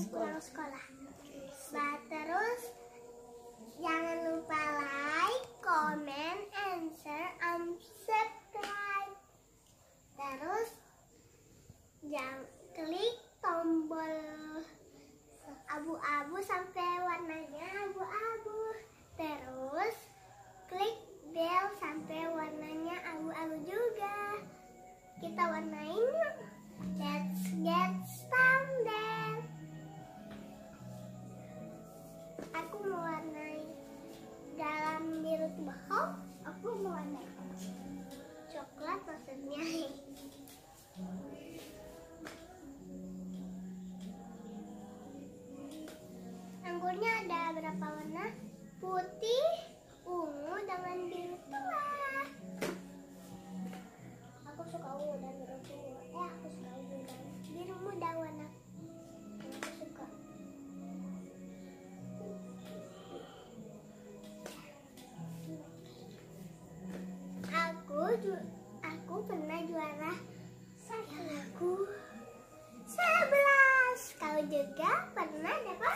pulang sekolah. Nah, terus jangan lupa like, comment, and share, and subscribe. Terus jangan klik tombol abu-abu sampai warnanya abu-abu. Terus klik bel sampai warnanya abu-abu juga. Kita warnain yuk. Let's get started. Aku mau warnai dalam biru bohong. Aku mau warnai coklat maksudnya. Anggurnya ada berapa warna? Putih, ungu, dengan biru tua. Aku suka ungu dan biru tua. Aku suka ungu dan biru muda warna. Aku suka. Aku pernah juara aku 11. Kau juga pernah dapat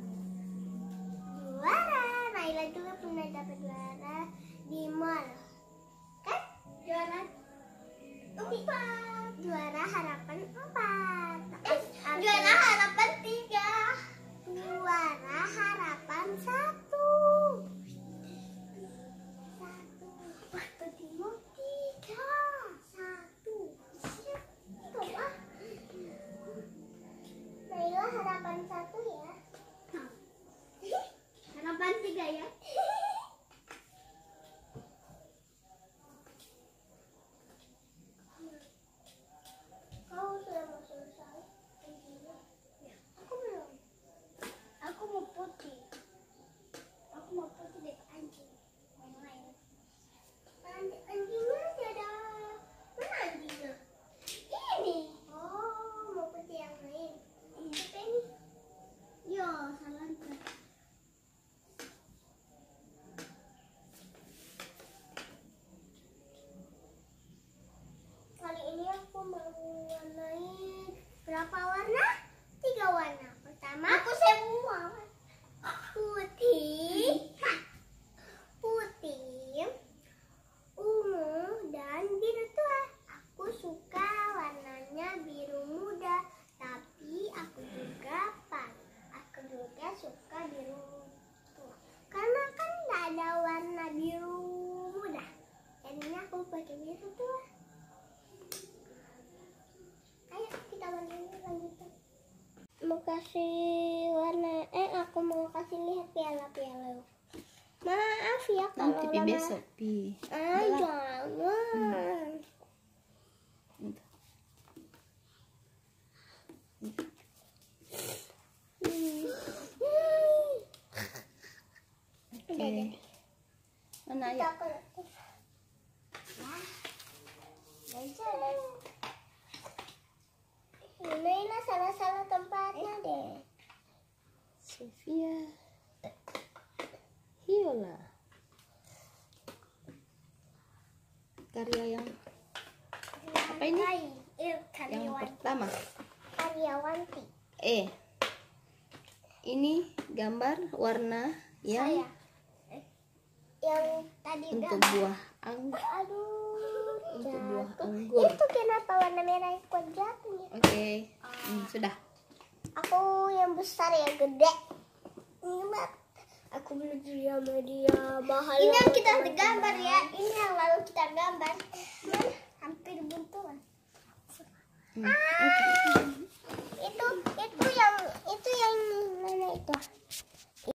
juara. Naila juga pernah dapat juara di mall. Kan? Juara 4. Juara harapan 4. Juara harapan 3. Juara harapan 1. Waktu timur 3. 1. Naila harapan 1 ya. Harapan 3 ya. Kau sudah mau selesai? Ya. Aku belum. Aku mau putih. Aku mau putih deh anjing. Yang lain. Anjingnya ada. Mana anjingnya? Ini. Oh, mau putih yang lain. Ini. Yo, salah. Kali ini aku mau warnai berapa warna? 3 warna. Pertama, aku semua putih, ungu, dan biru tua. Aku suka warnanya biru muda, tapi aku juga suka biru tua. Karena kan nggak ada warna biru muda, jadinya aku pakai biru tua. Ayo kita warnain lanjutan. Mau kasih warna, aku mau kasih lihat piala-piala. Maaf ya kalau nanti besok pi. Jangan. Oke. Mana ya? Ini salah-salah tempatnya deh. Sofia. Hiola. Karya yang apa ini? Yang pertama. Karyawanti. Ini gambar warna yang yang tadi untuk buah anggur. Aduh, Untuk buah jatuh. anggur. Itu kenapa warna merah ikut jatuhnya? Oke. Sudah. Aku yang besar yang gede. Ingat, aku belajar sama dia bahaya. Ini yang kita gambar ya. Ini yang lalu kita gambar. Hampir buntu. Okay. Itu yang mana itu?